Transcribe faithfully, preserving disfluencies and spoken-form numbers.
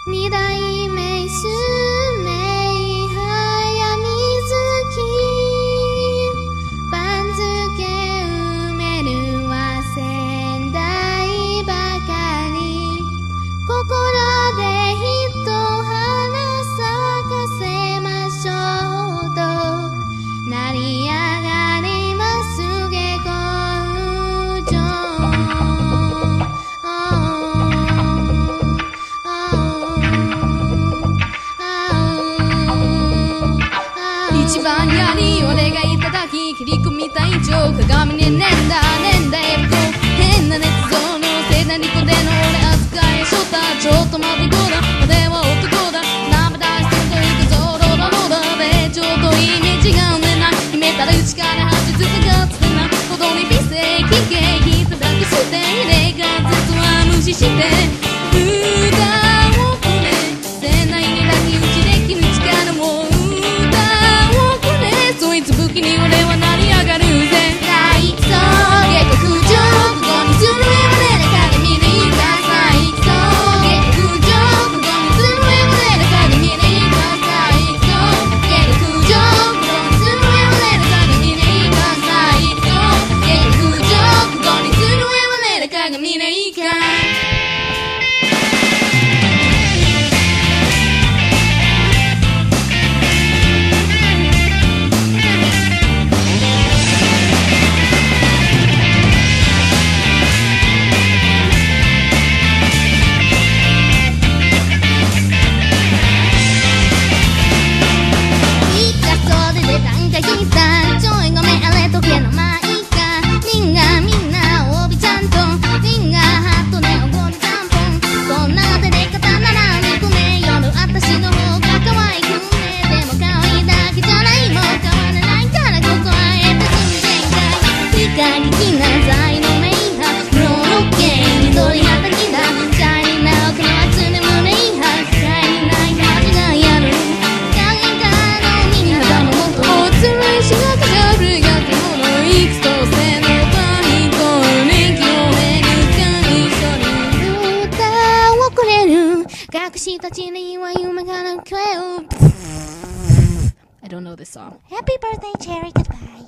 二代目指名早水木番付埋めるは仙台ばかり心で一花咲かせましょうと成り上がります下克上一番やり俺がいただき切り込みた以上鏡にねんだねんだえっと変な捏造のせいなリコでの俺扱いしょったちょっと待ってどうだ俺は男だなめ出してと行くぞローダローダでちょっと意味違うねんな決めたら内から走ってがつてなほどに美声奇形ひただくして入れが実は無視して歌をこれせないにだけ打ちできる力もそいつ武器に俺は成り上がるぜ大層下克上ここにする上まで鏡でいいか最層下克上ここにする上まで鏡でいいか最層下克上ここにする上まで鏡でいいか最層下克上ここにする上まで鏡でいいかたちには夢がなく I don't know this song. Happy birthday, Cherry. Goodbye.